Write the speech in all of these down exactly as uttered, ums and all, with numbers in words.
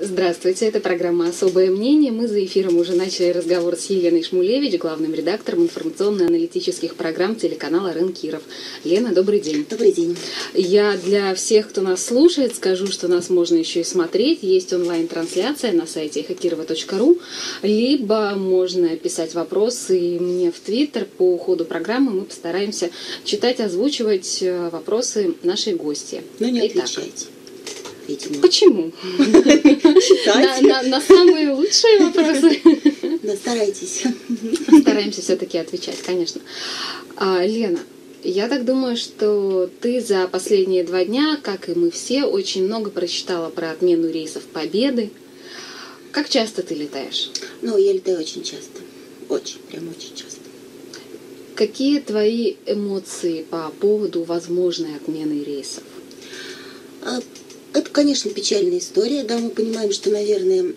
Здравствуйте, это программа «Особое мнение». Мы за эфиром уже начали разговор с Еленой Шмулевич, главным редактором информационно-аналитических программ телеканала РЕН Киров. Лена, добрый день. Добрый день. Я для всех, кто нас слушает, скажу, что нас можно еще и смотреть. Есть онлайн-трансляция на сайте эхо кирова точка ру, либо можно писать вопросы мне в Твиттер. По ходу программы мы постараемся читать, озвучивать вопросы нашей гости. Но не Итак, отвечайте. Видимо. Почему? На, на, на самые лучшие вопросы. Да, старайтесь. Стараемся все-таки отвечать, конечно. А, Лена, я так думаю, что ты за последние два дня, как и мы все, очень много прочитала про отмену рейсов Победы. Как часто ты летаешь? Ну, я летаю очень часто. Очень, прям очень часто. Какие твои эмоции по поводу возможной отмены рейсов? А, Это, конечно, печальная история. Да, мы понимаем, что, наверное,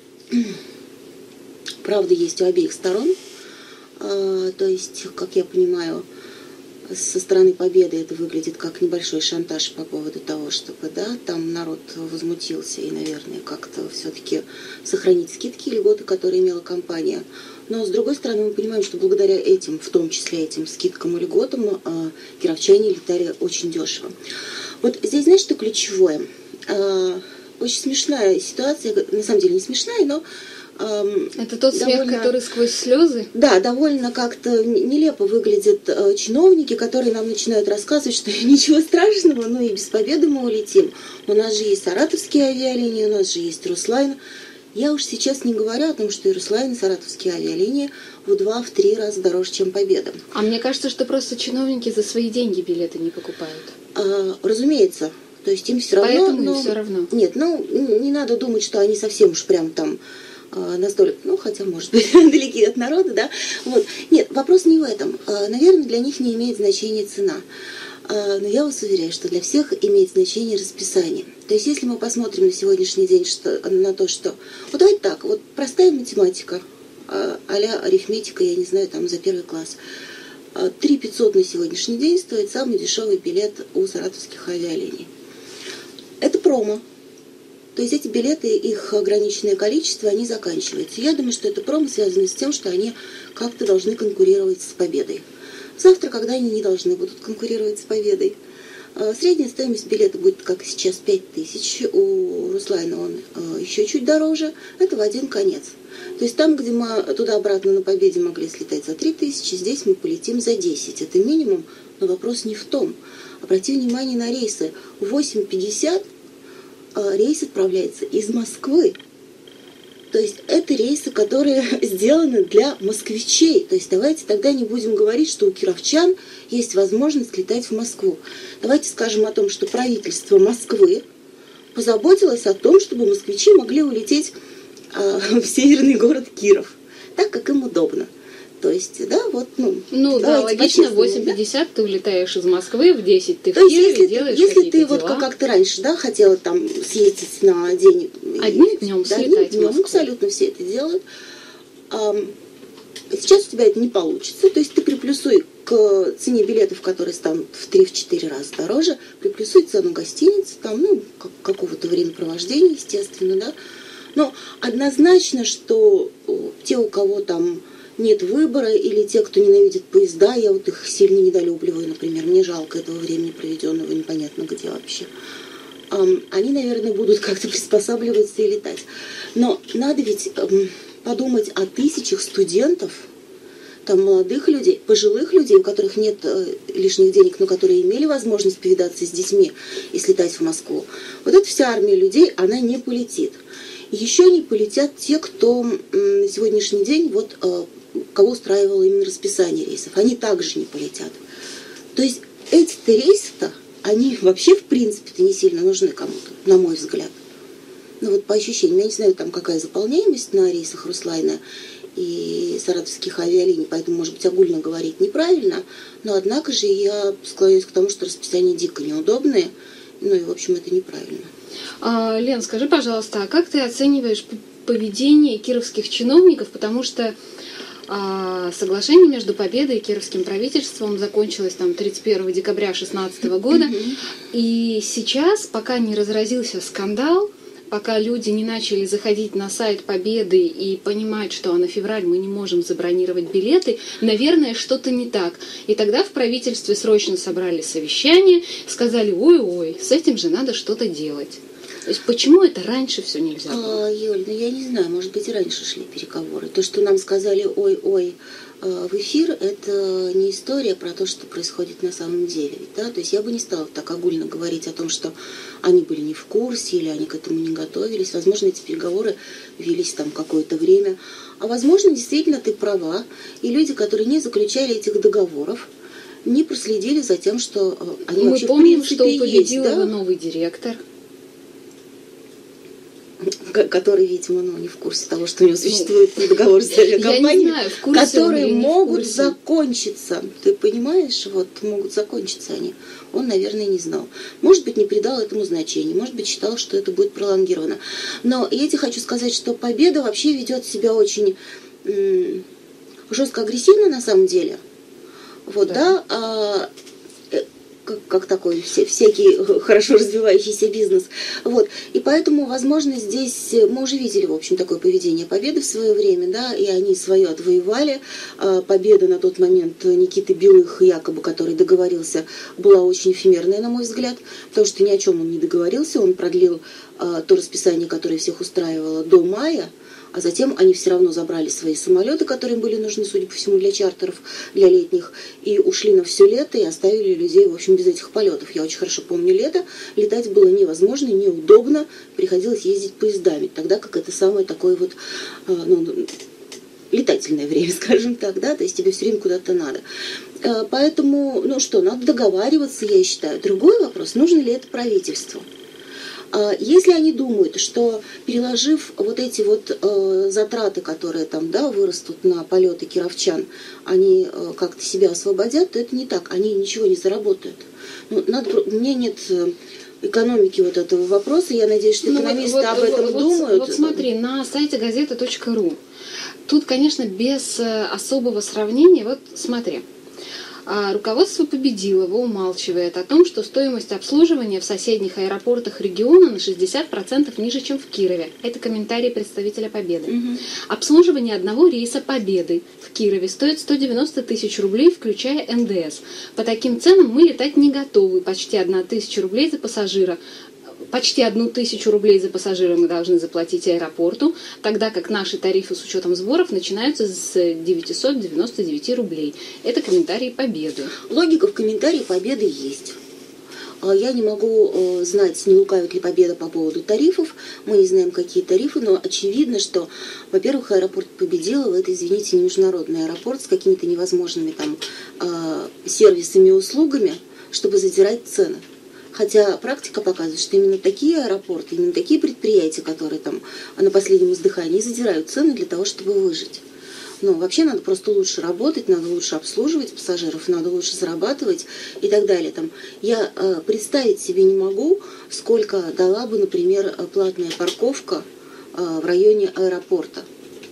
правда есть у обеих сторон. А, то есть, как я понимаю, со стороны Победы это выглядит как небольшой шантаж по поводу того, чтобы, да, там народ возмутился и, наверное, как-то все-таки сохранить скидки и льготы, которые имела компания. Но, с другой стороны, мы понимаем, что благодаря этим, в том числе этим скидкам и льготам, а, кировчане летали очень дешево. Вот здесь, знаешь, что ключевое? Очень смешная ситуация, на самом деле не смешная, но... Это тот довольно, смех, который сквозь слезы? Да, довольно как-то нелепо выглядят чиновники, которые нам начинают рассказывать, что ничего страшного, ну и без Победы мы улетим. У нас же есть саратовские авиалинии, у нас же есть Руслайн. Я уж сейчас не говорю о том, что и Руслайн, и саратовские авиалинии в два-три раза дороже, чем Победа. А мне кажется, что просто чиновники за свои деньги билеты не покупают. А, разумеется. То есть им все равно... Поэтому но... им все равно. Нет, ну, не надо думать, что они совсем уж прям там э, настолько... Ну, хотя, может быть, далеки от народа, да. Вот. Нет, вопрос не в этом. Э, наверное, для них не имеет значения цена. Э, но я вас уверяю, что для всех имеет значение расписание. То есть если мы посмотрим на сегодняшний день что, на то, что... Вот давайте так, вот простая математика, э, а-ля арифметика, я не знаю, там за первый класс. три пятьсот на сегодняшний день стоит самый дешевый билет у саратовских авиалиний. Это промо. То есть эти билеты, их ограниченное количество, они заканчиваются. Я думаю, что это промо связано с тем, что они как-то должны конкурировать с Победой. Завтра, когда они не должны будут конкурировать с Победой, средняя стоимость билета будет, как сейчас, пять тысяч. У Руслайна он еще чуть дороже. Это в один конец. То есть там, где мы туда-обратно на Победе могли слетать за три тысячи, здесь мы полетим за десять. Это минимум, но вопрос не в том. Обрати внимание на рейсы. В восемь пятьдесят рейс отправляется из Москвы. То есть это рейсы, которые сделаны для москвичей. То есть давайте тогда не будем говорить, что у кировчан есть возможность летать в Москву. Давайте скажем о том, что правительство Москвы позаботилось о том, чтобы москвичи могли улететь э, в северный город Киров, так как им удобно. То есть, да, вот, ну... Ну, да, логично, в восемь пятьдесят да? Ты улетаешь из Москвы, в десять ты в То Киеве, если, делаешь если какие-то ты, дела. вот как, как ты раньше, да, хотела там съездить на день... Одним днем да, слетать одним днем, абсолютно все это делают. А, сейчас у тебя это не получится. То есть ты приплюсуй к цене билетов, которые станут в три-четыре раза дороже, приплюсуй цену гостиницы, там, ну, как, какого-то времяпровождения, естественно, да. Но однозначно, что те, у кого там нет выбора, или те, кто ненавидит поезда, я вот их сильно недолюбливаю, например, мне жалко этого времени, проведенного непонятно где вообще, они, наверное, будут как-то приспосабливаться и летать. Но надо ведь подумать о тысячах студентов, там молодых людей, пожилых людей, у которых нет лишних денег, но которые имели возможность повидаться с детьми и слетать в Москву. Вот эта вся армия людей, она не полетит. Еще не полетят те, кто на сегодняшний день, вот, кого устраивало именно расписание рейсов. Они также не полетят. То есть эти-то рейсы-то, они вообще, в принципе-то, не сильно нужны кому-то, на мой взгляд. Ну вот по ощущениям, я не знаю, там какая заполняемость на рейсах Руслайна и саратовских авиалиний, поэтому, может быть, огульно говорить неправильно, но, однако же, я склоняюсь к тому, что расписания дико неудобные, ну и, в общем, это неправильно. А, Лен, скажи, пожалуйста, а как ты оцениваешь поведение кировских чиновников, потому что а, соглашение между Победой и кировским правительством закончилось там тридцать первого декабря две тысячи шестнадцатого года, и сейчас, пока не разразился скандал, пока люди не начали заходить на сайт Победы и понимать, что на февраль мы не можем забронировать билеты, наверное, что-то не так. И тогда в правительстве срочно собрали совещание, сказали, ой-ой, с этим же надо что-то делать. То есть почему это раньше все нельзя было? А, Юль, ну я не знаю, может быть, и раньше шли переговоры. То, что нам сказали ой-ой в эфир, это не история про то, что происходит на самом деле. Да? То есть я бы не стала так огульно говорить о том, что они были не в курсе или они к этому не готовились. Возможно, эти переговоры велись там какое-то время. А возможно, действительно, ты права. И люди, которые не заключали этих договоров, не проследили за тем, что они Мы вообще помним, в принципе что у Победилова есть, да? новый директор. Который, видимо, ну, не в курсе того, что у него существует ну, договор с авиакомпанией, которые могут закончиться. Ты понимаешь, вот могут закончиться они. Он, наверное, не знал. Может быть, не придал этому значения, может быть, считал, что это будет пролонгировано. Но я тебе хочу сказать, что Победа вообще ведет себя очень м- жестко агрессивно на самом деле. Вот, да, да а, Как, как такой все, всякий хорошо развивающийся бизнес. Вот. И поэтому, возможно, здесь мы уже видели, в общем, такое поведение Победы в свое время, да, и они свое отвоевали. Победа на тот момент Никиты Белых, якобы, который договорился, была очень эфемерная, на мой взгляд, потому что ни о чем он не договорился, он продлил то расписание, которое всех устраивало, до мая. А затем они все равно забрали свои самолеты, которые им были нужны, судя по всему, для чартеров, для летних, и ушли на все лето и оставили людей, в общем, без этих полетов. Я очень хорошо помню лето, летать было невозможно, неудобно, приходилось ездить поездами, тогда как это самое такое вот, ну, летательное время, скажем так, да, то есть тебе все время куда-то надо. Поэтому, ну что, надо договариваться, я считаю. Другой вопрос, нужно ли это правительству? Если они думают, что переложив вот эти вот э, затраты, которые там, да, вырастут на полеты кировчан, они э, как-то себя освободят, то это не так, они ничего не заработают. Ну, надо, у меня нет экономики вот этого вопроса, я надеюсь, что экономисты ну, вот, об вот, этом вот, думают. Вот смотри, на сайте газета точка ру, тут, конечно, без особого сравнения, вот смотри. А руководство Победилова умалчивает о том, что стоимость обслуживания в соседних аэропортах региона на шестьдесят процентов ниже, чем в Кирове. Это комментарий представителя Победы. Угу. Обслуживание одного рейса Победы в Кирове стоит сто девяносто тысяч рублей, включая эн дэ эс. По таким ценам мы летать не готовы. Почти одна тысяча рублей за пассажира. Почти одну тысячу рублей за пассажира мы должны заплатить аэропорту, тогда как наши тарифы с учетом сборов начинаются с девятьсот девяносто девять рублей. Это комментарий Победы. Логика в комментарии Победы есть. Я не могу знать, не лукавит ли Победа по поводу тарифов. Мы не знаем, какие тарифы, но очевидно, что, во-первых, аэропорт Победилова — это, извините, не международный аэропорт с какими-то невозможными там сервисами и услугами, чтобы задирать цены. Хотя практика показывает, что именно такие аэропорты, именно такие предприятия, которые там на последнем издыхании, задирают цены для того, чтобы выжить. Но вообще надо просто лучше работать, надо лучше обслуживать пассажиров, надо лучше зарабатывать и так далее. Там, я э, представить себе не могу, сколько дала бы, например, платная парковка э, в районе аэропорта.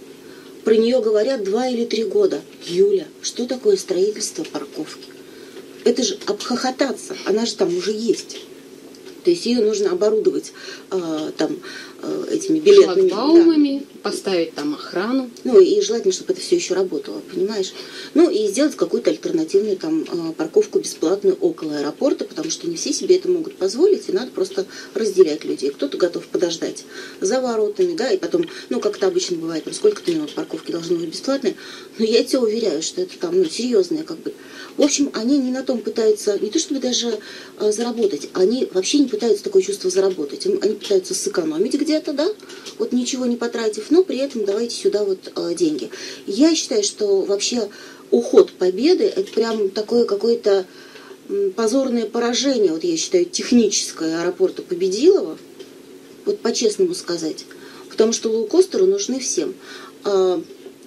Про нее говорят два или три года. Юля, что такое строительство парковки? Это же обхохотаться, она же там уже есть. То есть ее нужно оборудовать э, там, э, этими билетными... шлагбаумами, да. Поставить там охрану. Ну и желательно, чтобы это все еще работало, понимаешь? Ну и сделать какую-то альтернативную там, э, парковку бесплатную около аэропорта, потому что не все себе это могут позволить, и надо просто разделять людей. Кто-то готов подождать за воротами, да, и потом, ну как это обычно бывает, там сколько-то минут парковки должно быть бесплатной, но я тебя уверяю, что это там, ну, серьезное как бы... В общем, они не на том пытаются, не то чтобы даже э, заработать, они вообще не пытаются такое чувство заработать. Они пытаются сэкономить где-то, да, вот ничего не потратив, но при этом давайте сюда вот э, деньги. Я считаю, что вообще уход Победы — это прям такое какое-то м, позорное поражение, вот я считаю, техническое аэропорта Победилова, вот по-честному сказать, потому что лоукостеры нужны всем, э,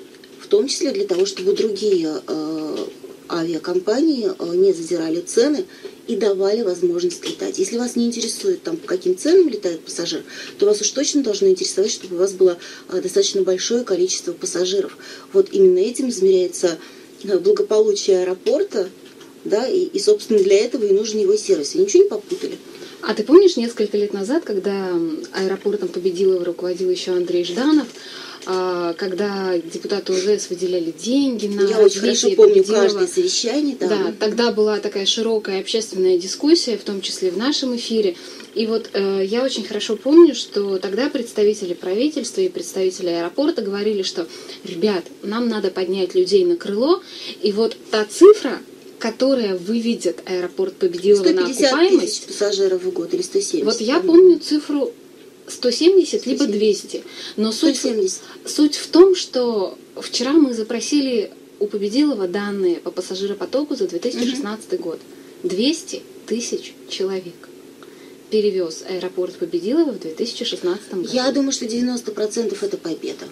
в том числе для того, чтобы другие э, авиакомпании не задирали цены и давали возможность летать. Если вас не интересует, там, по каким ценам летает пассажир, то вас уж точно должно интересовать, чтобы у вас было достаточно большое количество пассажиров. Вот именно этим измеряется благополучие аэропорта, да, и, и собственно, для этого и нужен его сервис. И ничего не попутали. А ты помнишь, несколько лет назад, когда аэропортом Победилова руководил еще Андрей Жданов, когда депутаты УЗС выделяли деньги на Я очень хорошо помню Победилова. Каждое совещание. Да. Да, тогда была такая широкая общественная дискуссия, в том числе в нашем эфире. И вот э, я очень хорошо помню, что тогда представители правительства и представители аэропорта говорили, что, ребят, нам надо поднять людей на крыло, и вот та цифра, которая выведет аэропорт Победилова на окупаемость... сто пятьдесят тысяч пассажиров в год или сто семьдесят. Вот я помню цифру сто семьдесят либо двести. Но суть, суть в том, что вчера мы запросили у Победилова данные по пассажиропотоку за две тысячи шестнадцатый угу. год. двести тысяч человек перевез аэропорт Победилова в две тысячи шестнадцатом году. Я думаю, что девяносто процентов это победа.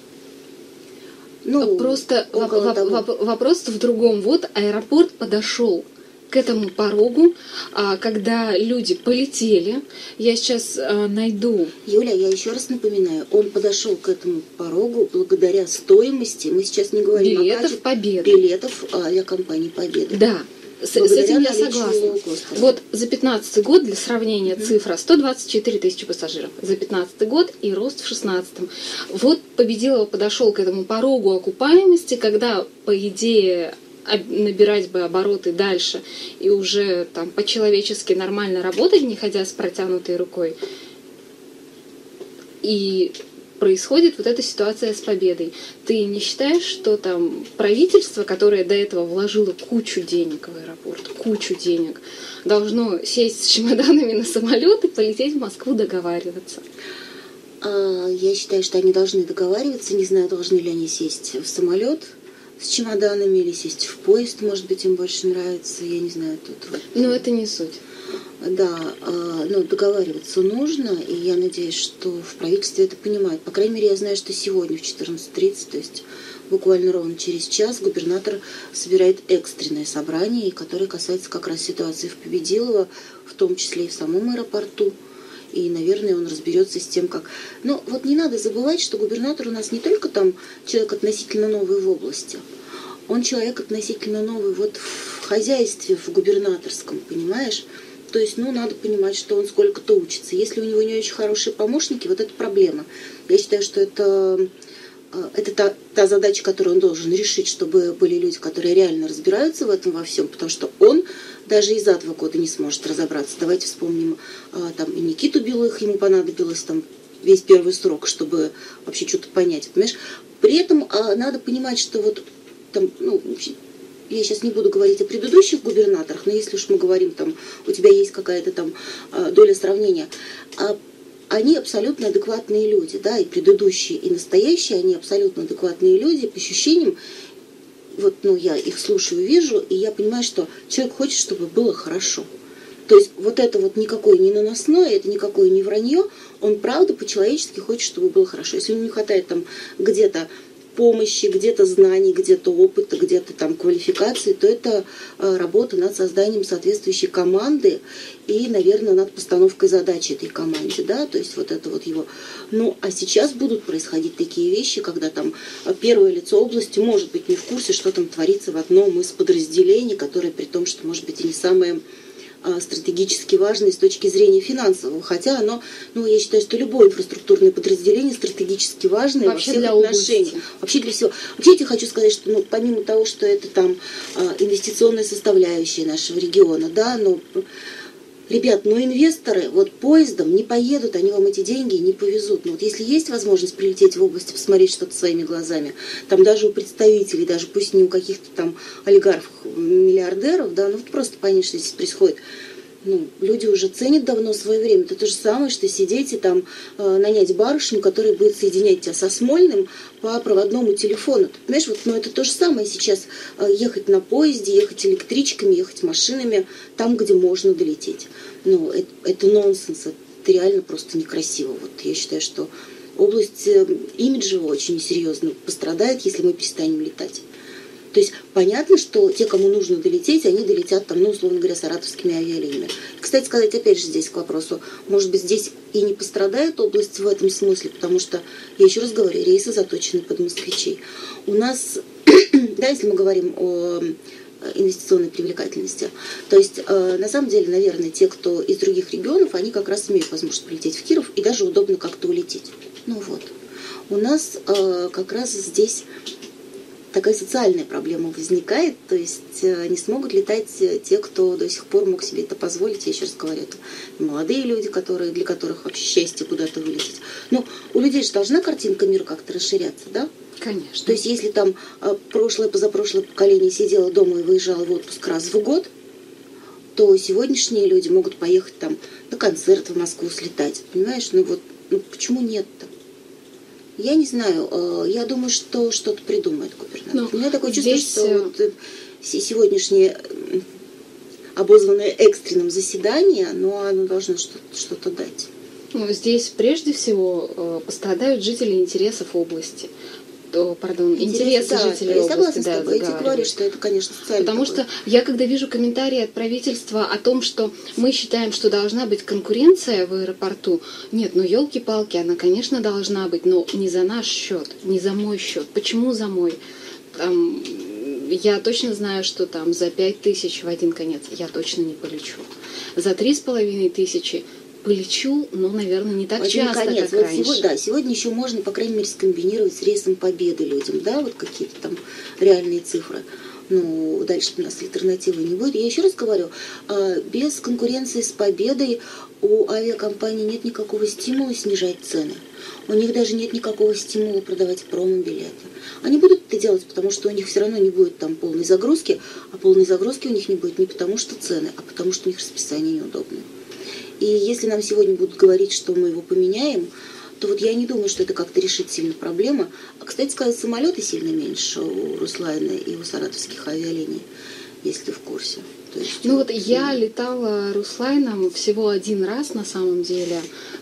Ну, Просто воп- воп- вопрос в другом. Вот аэропорт подошел к этому порогу, когда люди полетели. Я сейчас найду... Юля, я еще раз напоминаю, он подошел к этому порогу благодаря стоимости, мы сейчас не говорим билетов о качестве, Победы. билетов авиакомпании «Победа». Да. С, с этим я согласна. Вот за пятнадцатый год, для сравнения, mm-hmm. цифра сто двадцать четыре тысячи пассажиров. За пятнадцатый год и рост в шестнадцатом. Вот Победилова подошел к этому порогу окупаемости, когда, по идее, набирать бы обороты дальше и уже там по-человечески нормально работать, не ходя с протянутой рукой. И происходит вот эта ситуация с Победой. Ты не считаешь, что там правительство, которое до этого вложило кучу денег в аэропорт, кучу денег, должно сесть с чемоданами на самолет и полететь в Москву договариваться? Я считаю, что они должны договариваться. Не знаю, должны ли они сесть в самолет с чемоданами или сесть в поезд, может быть, им больше нравится. Я не знаю, тут... Вот... Но это не суть. Да, но договариваться нужно, и я надеюсь, что в правительстве это понимают. По крайней мере, я знаю, что сегодня в четырнадцать тридцать, то есть буквально ровно через час, губернатор собирает экстренное собрание, которое касается как раз ситуации в Победилово, в том числе и в самом аэропорту. И, наверное, он разберется с тем, как... Но вот не надо забывать, что губернатор у нас не только там человек относительно новый в области, он человек относительно новый вот в хозяйстве, в губернаторском, понимаешь? То есть, ну, надо понимать, что он сколько-то учится. Если у него не очень хорошие помощники, вот это проблема. Я считаю, что это, это та, та задача, которую он должен решить, чтобы были люди, которые реально разбираются в этом во всем, потому что он даже и за два года не сможет разобраться. Давайте вспомним там и Никиту Белых, ему понадобилось там весь первый срок, чтобы вообще что-то понять, понимаешь? При этом надо понимать, что вот там, ну, я сейчас не буду говорить о предыдущих губернаторах, но если уж мы говорим, там, у тебя есть какая-то там доля сравнения, они абсолютно адекватные люди, да, и предыдущие, и настоящие, они абсолютно адекватные люди, по ощущениям, вот, ну, я их слушаю, вижу, и я понимаю, что человек хочет, чтобы было хорошо. То есть вот это вот никакое не наносное, это никакое не вранье, он правда по-человечески хочет, чтобы было хорошо. Если ему не хватает там где-то помощи, где-то знаний, где-то опыта, где-то там квалификации, то это работа над созданием соответствующей команды и, наверное, над постановкой задачи этой команде, да, то есть вот это вот его. Ну, а сейчас будут происходить такие вещи, когда там первое лицо области может быть не в курсе, что там творится в одном из подразделений, которое при том, что может быть и не самое стратегически важное с точки зрения финансового, хотя оно, ну, я считаю, что любое инфраструктурное подразделение стратегически важное во всех отношениях. Вообще для всего. Вообще я тебе хочу сказать, что, ну, помимо того, что это там инвестиционная составляющая нашего региона, да, но, ребят, ну, инвесторы вот поездом не поедут, они вам эти деньги не повезут. Но вот если есть возможность прилететь в область и посмотреть что-то своими глазами, там даже у представителей, даже пусть не у каких-то там олигархов, миллиардеров, да, ну вот просто понять, что здесь происходит. Ну, люди уже ценят давно свое время. Это то же самое, что сидеть и там э, нанять барышню, которая будет соединять тебя со Смольным по проводному телефону. Ты понимаешь, вот, ну, это то же самое сейчас э, ехать на поезде, ехать электричками, ехать машинами, там, где можно долететь. Ну, это, это нонсенс, это реально просто некрасиво. Вот я считаю, что область э, имиджево очень серьезно пострадает, если мы перестанем летать. То есть понятно, что те, кому нужно долететь, они долетят там, ну, условно говоря, саратовскими авиалиниями. Кстати сказать, опять же здесь к вопросу, может быть, здесь и не пострадает область в этом смысле, потому что, я еще раз говорю, рейсы заточены под москвичей. У нас, да, если мы говорим о инвестиционной привлекательности. То есть, на самом деле, наверное, те, кто из других регионов, они как раз имеют возможность прилететь в Киров, и даже удобно как-то улететь. Ну вот. У нас как раз здесь такая социальная проблема возникает, то есть не смогут летать те, кто до сих пор мог себе это позволить. Я еще раз говорю, это молодые люди, которые, для которых вообще счастье куда-то вылететь. Но у людей же должна картинка мира как-то расширяться, да? Конечно. То есть если там прошлое, позапрошлое поколение сидело дома и выезжало в отпуск раз в год, то сегодняшние люди могут поехать там на концерт в Москву слетать. Понимаешь? Ну вот, ну почему нет-то? Я не знаю, я думаю, что что-то придумает губернатор. Ну, у меня такое чувство, здесь... что вот сегодняшнее обозванное экстренным заседание, но оно должно что-то, что-то дать. Ну, здесь прежде всего пострадают жители интересов области. О, пардон, интересы да, жителей я области. Да, с тобой. Я тебе говорю, что это, конечно, социально. Потому такое. Что я, когда вижу комментарии от правительства о том, что мы считаем, что должна быть конкуренция в аэропорту, нет, ну елки-палки, она, конечно, должна быть, но не за наш счет, не за мой счет. Почему за мой? Там, я точно знаю, что там за пять тысяч в один конец я точно не полечу. За три с половиной тысячи полечу, но, наверное, не так Один часто, конец. как вот раньше. Сегодня, да, сегодня еще можно, по крайней мере, скомбинировать с рейсом Победы людям, да, вот какие-то там реальные цифры. Ну, дальше у нас альтернативы не будет. Я еще раз говорю, без конкуренции с Победой у авиакомпаний нет никакого стимула снижать цены. У них даже нет никакого стимула продавать промо-билеты. Они будут это делать, потому что у них все равно не будет там полной загрузки, а полной загрузки у них не будет не потому что цены, а потому что у них расписание неудобное. И если нам сегодня будут говорить, что мы его поменяем, то вот я не думаю, что это как-то решит сильно проблему. А, кстати сказать, самолеты сильно меньше у Руслайна и у саратовских авиалиний, если ты в курсе. То есть, ну вот я летала Руслайном всего один раз на самом деле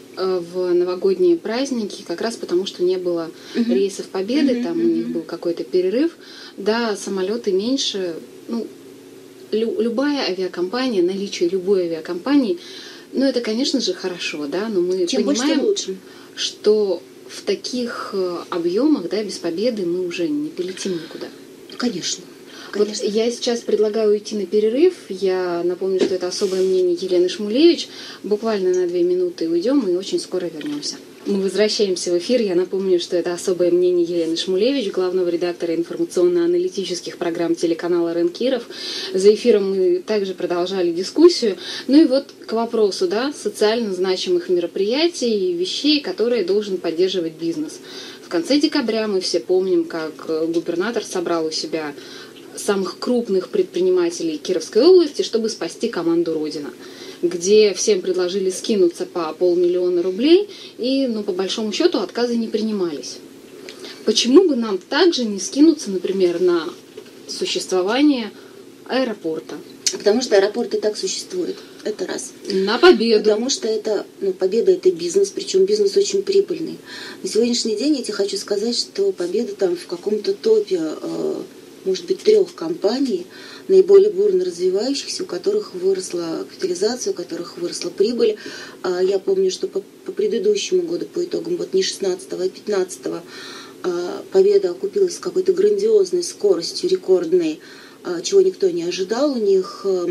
в новогодние праздники, как раз потому, что не было uh-huh. рейсов Победы, uh-huh, там uh-huh. у них был какой-то перерыв. Да, самолеты меньше. Ну, лю- любая авиакомпания, наличие любой авиакомпании, ну, это, конечно же, хорошо, да, но мы Чем понимаем, больше, тем лучше. Что в таких объемах, да, без Победы мы уже не полетим никуда. Конечно. Конечно. Вот я сейчас предлагаю уйти на перерыв. Я напомню, что это особое мнение Елены Шмулевич. Буквально на две минуты уйдем и очень скоро вернемся. Мы возвращаемся в эфир. Я напомню, что это особое мнение Елены Шмулевич, главного редактора информационно-аналитических программ телеканала РЕН Киров. За эфиром мы также продолжали дискуссию. Ну и вот к вопросу, да, социально значимых мероприятий и вещей, которые должен поддерживать бизнес. В конце декабря мы все помним, как губернатор собрал у себя самых крупных предпринимателей Кировской области, чтобы спасти команду «Родина», где всем предложили скинуться по полмиллиона рублей, и, ну, по большому счету, отказы не принимались. Почему бы нам также не скинуться, например, на существование аэропорта? Потому что аэропорт и так существует. Это раз. На победу. Потому что это, ну, Победа — это бизнес, причем бизнес очень прибыльный. На сегодняшний день я тебе хочу сказать, что Победа там в каком-то топе, э, может быть, трех компаний, наиболее бурно развивающихся, у которых выросла капитализация, у которых выросла прибыль. А я помню, что по, по предыдущему году, по итогам вот не шестнадцатого, а пятнадцатого, а, Победа окупилась с какой-то грандиозной скоростью, рекордной, а, чего никто не ожидал. У них а,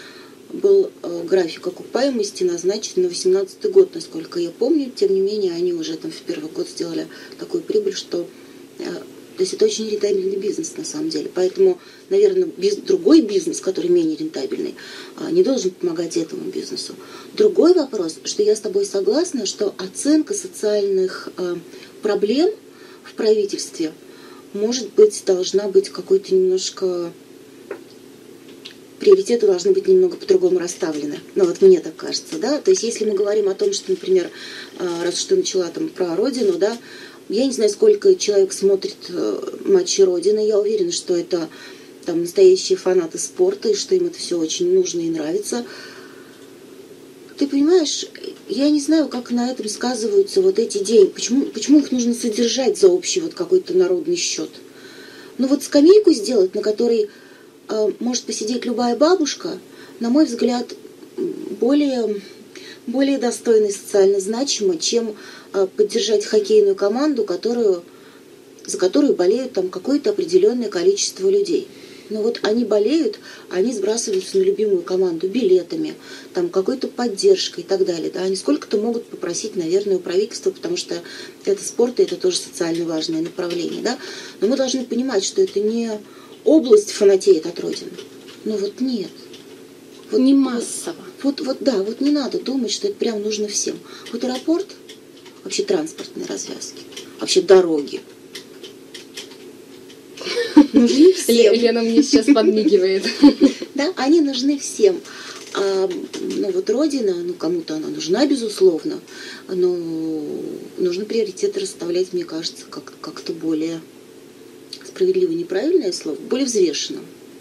был а, график окупаемости назначен на восемнадцатый год, насколько я помню. Тем не менее, они уже там в первый год сделали такую прибыль, что... А, То есть это очень рентабельный бизнес на самом деле. Поэтому, наверное, биз... другой бизнес, который менее рентабельный, не должен помогать этому бизнесу. Другой вопрос, что я с тобой согласна, что оценка социальных проблем в правительстве, может быть, должна быть какой-то немножко... Приоритеты должны быть немного по-другому расставлены. Ну вот мне так кажется, да. То есть если мы говорим о том, что, например, раз уж ты начала там про Родину, да, я не знаю, сколько человек смотрит матчи Родины. Я уверена, что это там настоящие фанаты спорта, и что им это все очень нужно и нравится. Ты понимаешь, я не знаю, как на этом сказываются вот эти деньги. Почему, почему их нужно содержать за общий вот какой-то народный счет? Ну вот скамейку сделать, на которой э, может посидеть любая бабушка, на мой взгляд, более, более достойно и социально значимо, чем поддержать хоккейную команду, которую, за которую болеют там какое-то определенное количество людей. Но вот они болеют, они сбрасываются на любимую команду билетами, там, какой-то поддержкой и так далее. Да? Они сколько-то могут попросить, наверное, у правительства, потому что это спорт, и это тоже социально важное направление. Да? Но мы должны понимать, что это не область фанатеет от Родины. Ну вот нет. Вот, не массово. Вот, вот, вот, да, вот не надо думать, что это прям нужно всем. Вот аэропорт, вообще транспортные развязки, вообще дороги. Нужны всем. Лена мне сейчас подмигивает. Да, они нужны всем. А, ну вот Родина, ну кому-то она нужна, безусловно, но нужно приоритеты расставлять, мне кажется, как- как-то более справедливо, неправильное слово, более взвешенно.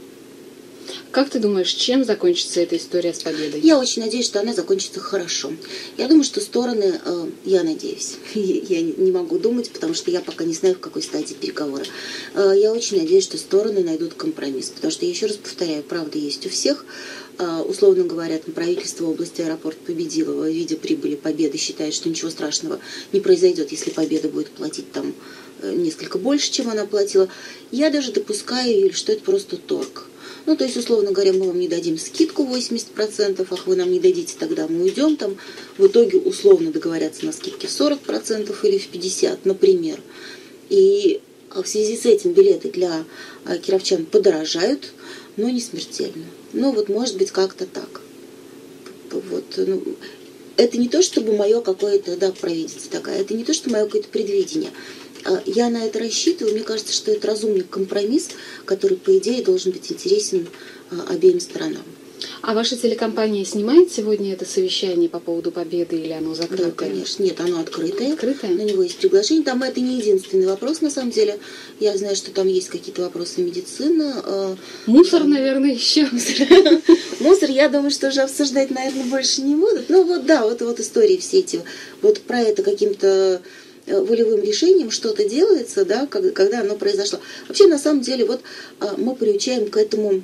Как ты думаешь, чем закончится эта история с победой? Я очень надеюсь, что она закончится хорошо. Я думаю, что стороны, э, я надеюсь, я не могу думать, потому что я пока не знаю, в какой стадии переговора. Э, я очень надеюсь, что стороны найдут компромисс, потому что, я еще раз повторяю, правда есть у всех. Э, условно говоря, там, правительство области аэропорт победило, видя прибыли победы, считает, что ничего страшного не произойдет, если победа будет платить там э, несколько больше, чем она платила. Я даже допускаю, что это просто торг. Ну, то есть, условно говоря, мы вам не дадим скидку восемьдесят процентов, ах, вы нам не дадите, тогда мы уйдем там. В итоге условно договорятся на скидке в сорок процентов или в пятьдесят процентов, например. И в связи с этим билеты для кировчан подорожают, но не смертельно. Ну, вот может быть как-то так. Вот, ну, это не то, чтобы мое какое-то, да, провидица такая, это не то, что мое какое-то предвидение. Я на это рассчитываю. Мне кажется, что это разумный компромисс, который, по идее, должен быть интересен обеим сторонам. А ваша телекомпания снимает сегодня это совещание по поводу победы или оно закрытое? Да, конечно. Нет, оно открытое. Открытое? На него есть приглашение. Там это не единственный вопрос, на самом деле. Я знаю, что там есть какие-то вопросы медицины. Мусор, там... наверное, еще. Мусор, я думаю, что уже обсуждать, наверное, больше не будут. Ну вот, да, вот, вот истории все эти. Вот про это каким-то волевым решением что-то делается, да, когда оно произошло. Вообще, на самом деле, вот мы приучаем к этому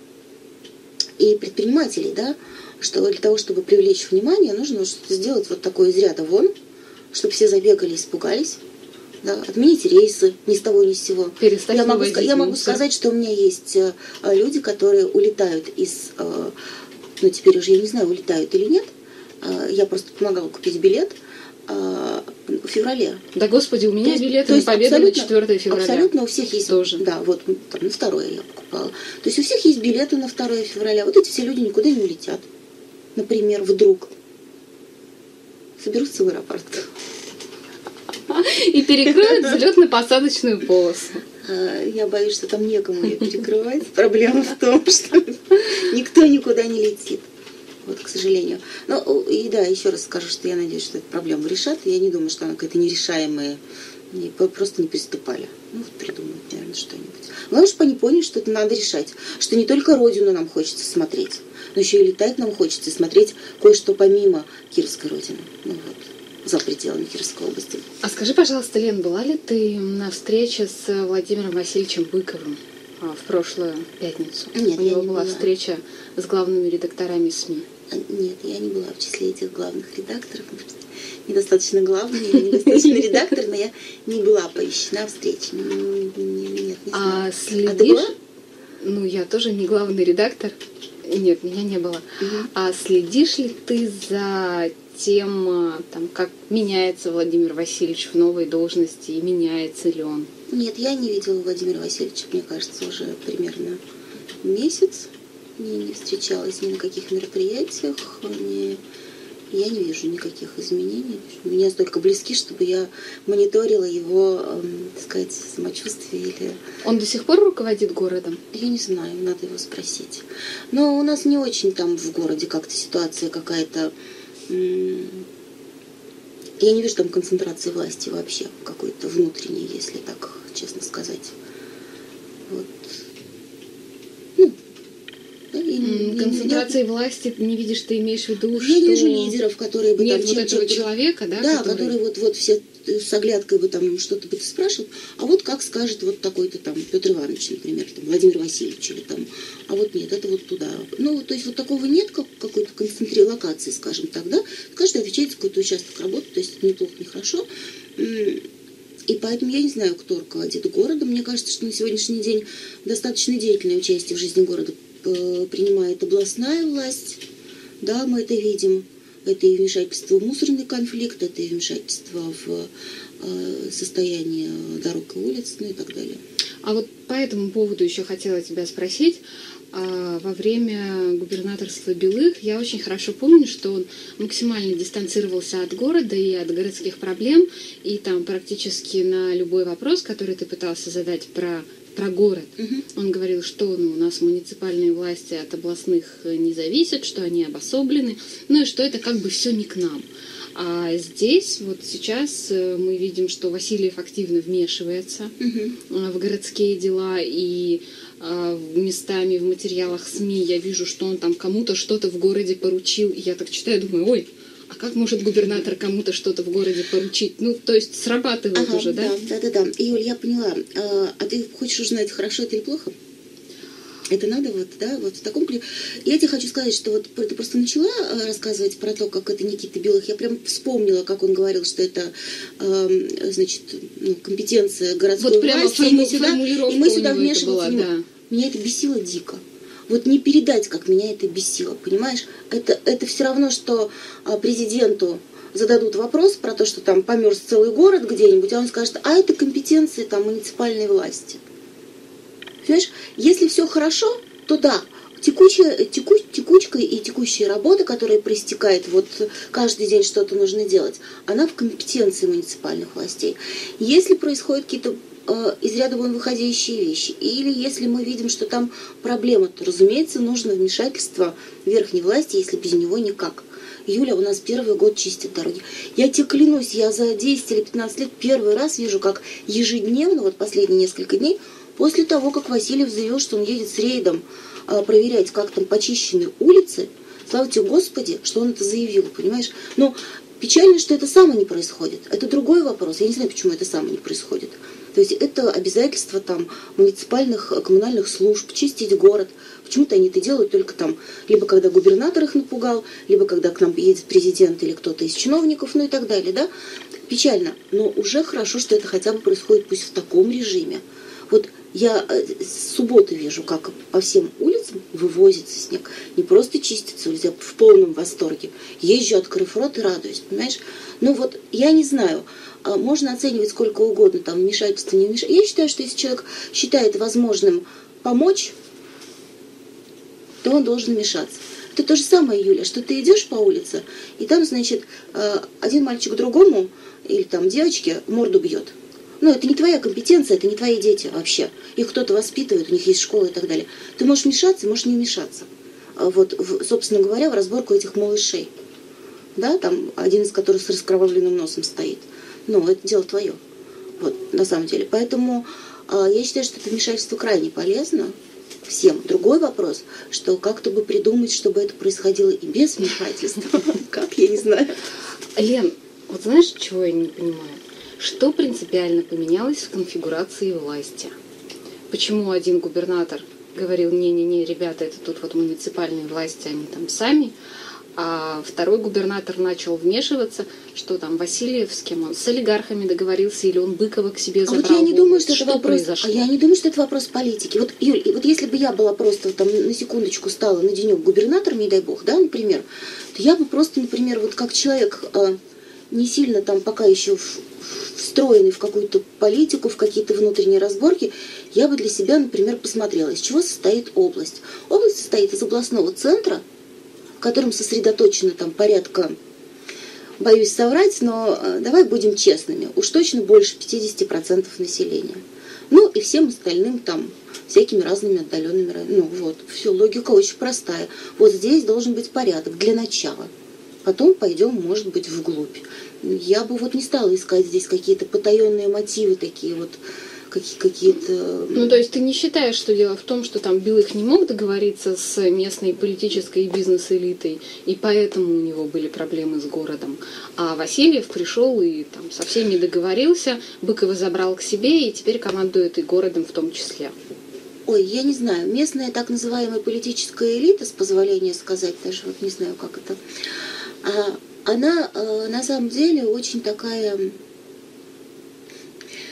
и предпринимателей, да, что для того, чтобы привлечь внимание, нужно что-то сделать вот такое из ряда вон, чтобы все забегали, испугались, да, отменить рейсы ни с того ни с сего. Перестать я могу, я могу мусор. сказать, что у меня есть люди, которые улетают из, ну теперь уже я не знаю, улетают или нет, я просто помогала купить билет в феврале. Да, господи, у меня есть, билеты на победу на четвёртое февраля. Абсолютно у всех есть. Тоже. Да, вот там, на второе я покупала. То есть у всех есть билеты на второе февраля. Вот эти все люди никуда не улетят. Например, вдруг соберутся в аэропорт. И перекроют взлетно-посадочную полосу. Я боюсь, что там некому ее перекрывать. Проблема в том, что никто никуда не летит. Вот, к сожалению. Ну, и да, еще раз скажу, что я надеюсь, что эту проблему решат. Я не думаю, что она какая-то нерешаемая. Они просто не приступали. Ну, вот придумают, наверное, что-нибудь. Главное, чтобы они поняли, что это надо решать. Что не только Родину нам хочется смотреть, но еще и летать нам хочется и смотреть кое-что помимо Кировской Родины. Ну, вот, за пределами Кировской области. А скажи, пожалуйста, Лен, была ли ты на встрече с Владимиром Васильевичем Быковым в прошлую пятницу? Нет, У него не была была. встреча с главными редакторами СМИ. Нет, я не была в числе этих главных редакторов. Недостаточно главный или недостаточно редактор, но я не была поищена встрече. Нет, не А знаю. следишь? А ты была? Ну, я тоже не главный редактор. Нет, меня не было. Угу. А следишь ли ты за тем, там, как меняется Владимир Васильевич в новой должности и меняется ли он? Нет, я не видела Владимира Васильевича, мне кажется, уже примерно месяц. Не, не встречалась ни на каких мероприятиях, ни... я не вижу никаких изменений. Мне настолько близки, чтобы я мониторила его, эм, так сказать, самочувствие. Или... Он до сих пор руководит городом? Я не знаю, надо его спросить. Но у нас не очень там в городе как-то ситуация какая-то... М- я не вижу там концентрации власти вообще, какой-то внутренней, если так честно сказать. Вот. Концентрации власти не видишь, ты имеешь в виду, я что... Я не вижу лидеров, которые бы нет там... вот этого человека, да? Да, который, который вот, вот все с оглядкой бы там что-то бы спрашивал, а вот как скажет вот такой-то там Петр Иванович, например, там, Владимир Васильевич или там, а вот нет, это вот туда. Ну, то есть вот такого нет, как какой-то концентрации локации, скажем так, да? Каждый отвечает за какой-то участок работы, то есть это неплохо, нехорошо. И поэтому я не знаю, кто руководит городом. Мне кажется, что на сегодняшний день достаточно деятельное участие в жизни города принимает областная власть. Да, мы это видим. Это и вмешательство в мусорный конфликт, это и вмешательство в состояние дорог и улиц, ну и так далее. А вот по этому поводу еще хотела тебя спросить. Во время губернаторства Белых я очень хорошо помню, что он максимально дистанцировался от города и от городских проблем, и там практически на любой вопрос, который ты пытался задать про, про город, угу. он говорил, что ну, у нас муниципальные власти от областных не зависят, что они обособлены, ну и что это как бы все не к нам. А здесь, вот сейчас мы видим, что Васильев активно вмешивается угу. в городские дела, и местами в материалах СМИ я вижу, что он там кому-то что-то в городе поручил, и я так читаю, думаю, ой, а как может губернатор кому-то что-то в городе поручить? Ну, то есть срабатывает ага, уже, да? Да, да, да, да. Юль, я поняла. А, а ты хочешь узнать, хорошо это или плохо? Это надо вот, да, вот в таком ключе. Я тебе хочу сказать, что вот ты просто начала рассказывать про то, как это Никита Белых. Я прям вспомнила, как он говорил, что это, э, значит, ну, компетенция городской вот прямо власти. Форму, и мы сюда, и мы сюда вмешиваться была, не можем. Да. Меня это бесило дико. Вот не передать, как меня это бесило, понимаешь? Это, это все равно, что президенту зададут вопрос про то, что там померз целый город где-нибудь, а он скажет, а это компетенции там муниципальной власти. Понимаешь, если все хорошо, то да, текучая, теку, текучка и текущая работа, которая проистекает, вот каждый день что-то нужно делать, она в компетенции муниципальных властей. Если происходят какие-то э, из ряда вон выходящие вещи, или если мы видим, что там проблема, то, разумеется, нужно вмешательство верхней власти, если без него никак. Юля, у нас первый год чистят дороги. Я тебе клянусь, я за десять или пятнадцать лет первый раз вижу, как ежедневно, вот последние несколько дней, после того, как Васильев заявил, что он едет с рейдом а, проверять, как там почищены улицы, слава тебе Господи, что он это заявил, понимаешь? Но печально, что это само не происходит. Это другой вопрос. Я не знаю, почему это само не происходит. То есть это обязательство там муниципальных, коммунальных служб, чистить город. Почему-то они это делают только там, либо когда губернатор их напугал, либо когда к нам едет президент или кто-то из чиновников, ну и так далее, да? Печально, но уже хорошо, что это хотя бы происходит пусть в таком режиме. Вот я с субботы вижу, как по всем улицам вывозится снег. Не просто чистится улица, я в полном восторге. Езжу, открыв рот и радуюсь, понимаешь? Ну вот, я не знаю, можно оценивать сколько угодно, там, вмешательство, не вмешательство. Я считаю, что если человек считает возможным помочь, то он должен вмешаться. Это то же самое, Юля, что ты идешь по улице, и там, значит, один мальчик другому, или там девочке, морду бьет. Ну, это не твоя компетенция, это не твои дети вообще. Их кто-то воспитывает, у них есть школа и так далее. Ты можешь вмешаться, можешь не вмешаться. Вот, в, собственно говоря, в разборку этих малышей. Да, там один из которых с раскровавленным носом стоит. Ну, это дело твое. Вот, на самом деле. Поэтому э, я считаю, что это вмешательство крайне полезно всем. Другой вопрос, что как-то бы придумать, чтобы это происходило и без вмешательства. Как, я не знаю. Лен, вот знаешь, чего я не понимаю? Что принципиально поменялось в конфигурации власти? Почему один губернатор говорил, не-не-не, ребята, это тут вот муниципальные власти, они там сами, а второй губернатор начал вмешиваться, что там Васильев, с кем он, с олигархами договорился, или он Быкова к себе забрал? А вот я не думаю, что, что это вопрос, произошло? а я не думаю, что это вопрос политики. Вот, Юль, вот если бы я была просто там на секундочку стала на денек губернатором, не дай бог, да, например, то я бы просто, например, вот как человек э, не сильно там пока еще в, встроенный в какую-то политику, в какие-то внутренние разборки, я бы для себя, например, посмотрела, из чего состоит область. Область состоит из областного центра, в котором сосредоточено там порядка, боюсь соврать, но давай будем честными, уж точно больше пятьдесят процентов населения. Ну и всем остальным там всякими разными отдаленными, ну вот, все, логика очень простая. Вот здесь должен быть порядок для начала. Потом пойдем, может быть, вглубь. Я бы вот не стала искать здесь какие-то потаенные мотивы такие вот, какие-то... Ну, то есть ты не считаешь, что дело в том, что там Белых не мог договориться с местной политической и бизнес-элитой, и поэтому у него были проблемы с городом, а Васильев пришел и там со всеми договорился, Быкова забрал к себе и теперь командует и городом в том числе? Ой, я не знаю, местная так называемая политическая элита, с позволения сказать, даже вот не знаю, как это, она на самом деле очень такая...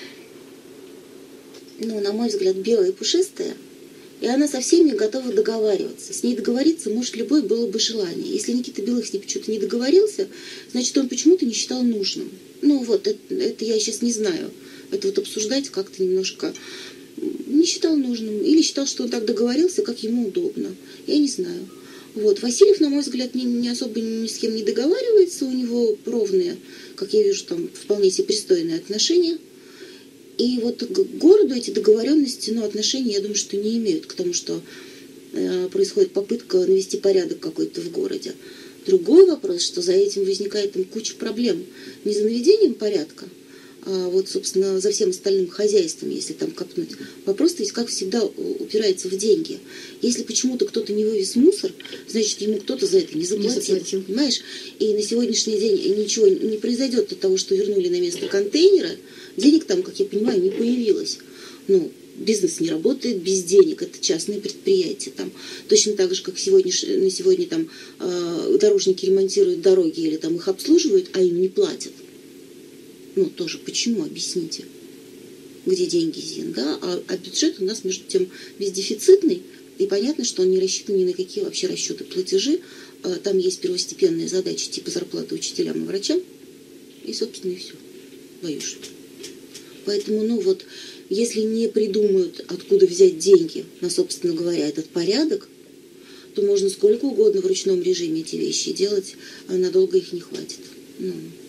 ну, на мой взгляд, белая и пушистая, и она совсем не готова договариваться. С ней договориться может любой, было бы желание. Если Никита Белых с ней почему-то не договорился, значит, он почему-то не считал нужным. Ну вот, это, это я сейчас не знаю. Это вот обсуждать как-то немножко не считал нужным. Или считал, что он так договорился, как ему удобно. Я не знаю. Вот. Васильев, на мой взгляд, не, не особо ни с кем не договаривается. У него ровные, как я вижу, там вполне себе пристойные отношения. И вот к городу эти договоренности, ну, отношения, я думаю, что не имеют к тому, что э, происходит попытка навести порядок какой-то в городе. Другой вопрос, что за этим возникает там куча проблем. Не за наведением порядка, а вот, собственно, за всем остальным хозяйством, если там копнуть. Вопрос, ведь, как всегда, упирается в деньги. Если почему-то кто-то не вывез мусор, значит, ему кто-то за это не заплатил, не заплатил. Понимаешь? И на сегодняшний день ничего не произойдет от того, что вернули на место контейнера. Денег там, как я понимаю, не появилось. Ну, бизнес не работает без денег, это частные предприятия. Там. Точно так же, как сегодня, на сегодня там, э, дорожники ремонтируют дороги или там, их обслуживают, а им не платят. Ну, тоже почему, объясните, где деньги ЗИН, да? А, а бюджет у нас, между тем, бездефицитный, и понятно, что он не рассчитан ни на какие вообще расчеты платежи. А, там есть первостепенные задачи, типа зарплаты учителям и врачам, и, собственно, и все. Боюсь. Поэтому, ну вот, если не придумают, откуда взять деньги на, собственно говоря, этот порядок, то можно сколько угодно в ручном режиме эти вещи делать, а надолго их не хватит. Ну.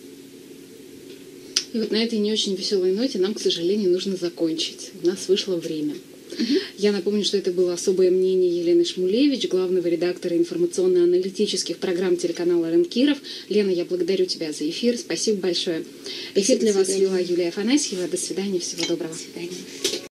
И вот на этой не очень веселой ноте нам, к сожалению, нужно закончить. У нас вышло время. Угу. Я напомню, что это было особое мнение Елены Шмулевич, главного редактора информационно-аналитических программ телеканала РЕН Киров. Лена, я благодарю тебя за эфир. Спасибо большое. Эфир для вас вела Юлия Афанасьева. До свидания. Всего доброго. До свидания.